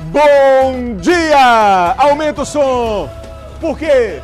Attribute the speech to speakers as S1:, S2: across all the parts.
S1: Bom dia! Aumenta o som, porque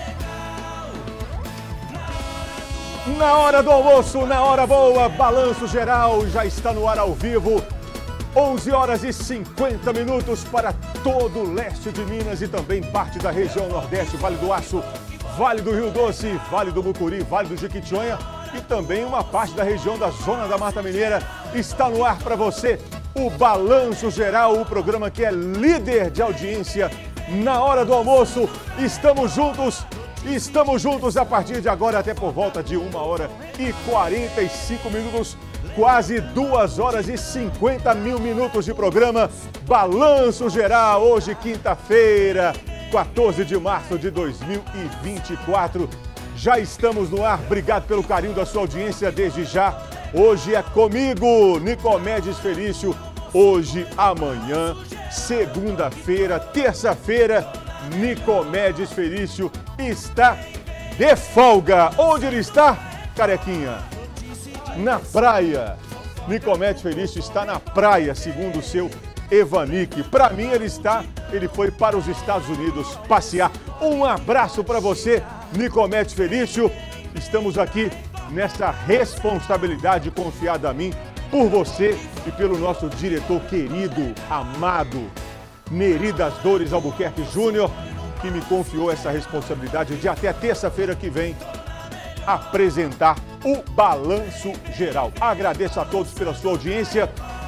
S1: na hora do almoço, na hora boa, Balanço Geral já está no ar ao vivo. 11 horas e 50 minutos para todo o leste de Minas e também parte da região Nordeste, Vale do Aço, Vale do Rio Doce, Vale do Mucuri, Vale do Jequitinhonha e também uma parte da região da Zona da Mata Mineira. Está no ar para você o Balanço Geral, o programa que é líder de audiência na hora do almoço. Estamos juntos a partir de agora até por volta de 1 hora e 45 minutos. Quase 2 horas e 50 mil minutos de programa. Balanço Geral, hoje quinta-feira, 14 de março de 2024. Já estamos no ar, obrigado pelo carinho da sua audiência desde já. Hoje é comigo, Nicomedes Felício. Hoje, amanhã, segunda-feira, terça-feira, Nicomedes Felício está de folga. Onde ele está, carequinha? Na praia. Nicomedes Felício está na praia, segundo o seu Evanique. Para mim, ele foi para os Estados Unidos passear. Um abraço para você, Nicomedes Felício. Estamos aqui nessa responsabilidade confiada a mim por você e pelo nosso diretor querido, amado, Neri das Dores Albuquerque Júnior, que me confiou essa responsabilidade de até terça-feira que vem apresentar o Balanço Geral. Agradeço a todos pela sua audiência,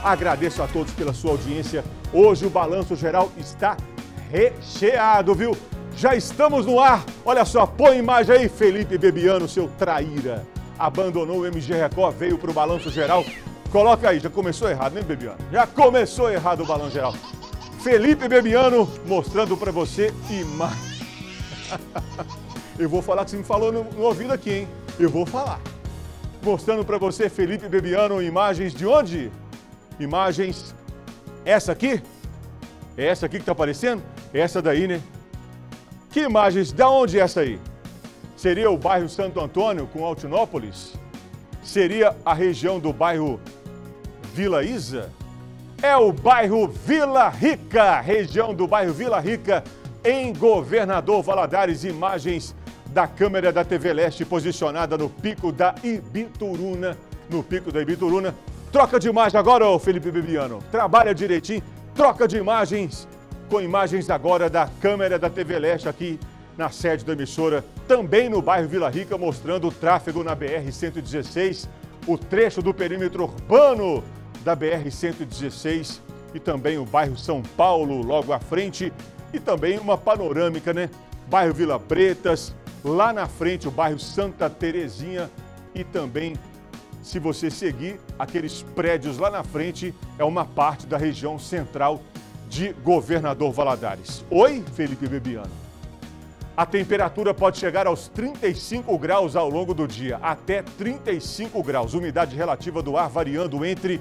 S1: Hoje o Balanço Geral está recheado, viu? Já estamos no ar. Olha só, põe imagem aí, Felipe Bebiano, seu traíra. Abandonou o MG Record, veio para o Balanço Geral. Coloca aí, já começou errado, né, Bebiano? Já começou errado o Balanço Geral. Felipe Bebiano mostrando para você imagem. Eu vou falar que você me falou no ouvido aqui, hein? Eu vou falar. Mostrando para você, Felipe Bebiano, imagens de onde? Imagens, essa aqui? É essa aqui que tá aparecendo? Essa daí, né? Que imagens, da onde é essa aí? Seria o bairro Santo Antônio com Altinópolis? Seria a região do bairro Vila Isa? É o bairro Vila Rica, região do bairro Vila Rica, em Governador Valadares. Imagens da câmera da TV Leste posicionada no Pico da Ibituruna. Troca de imagem agora, ô Felipe Bebiano. Trabalha direitinho, troca de imagens, com imagens agora da câmera da TV Leste aqui na sede da emissora, também no bairro Vila Rica, mostrando o tráfego na BR-116, o trecho do perímetro urbano da BR-116 e também o bairro São Paulo logo à frente e também uma panorâmica, né? Bairro Vila Pretas, lá na frente o bairro Santa Terezinha e também, se você seguir aqueles prédios lá na frente, é uma parte da região central de Governador Valadares. Oi, Felipe Bebiano. A temperatura pode chegar aos 35 graus ao longo do dia, até 35 graus. Umidade relativa do ar variando entre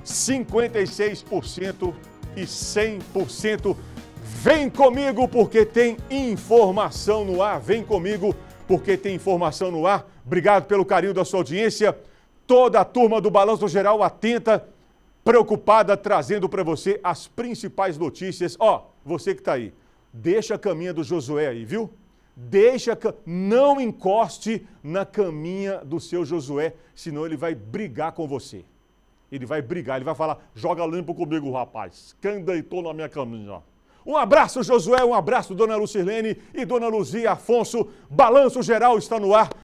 S1: 56% e 100%. Vem comigo porque tem informação no ar. Obrigado pelo carinho da sua audiência. Toda a turma do Balanço Geral atenta, preocupada, trazendo para você as principais notícias. Você que está aí, deixa a caminha do Josué aí, viu? Não encoste na caminha do seu Josué, senão ele vai brigar com você. Ele vai falar, joga limpo comigo, rapaz. Quem deitou na minha caminha? Um abraço, Josué, um abraço, dona Lucilene e dona Luzia Afonso. Balanço Geral está no ar.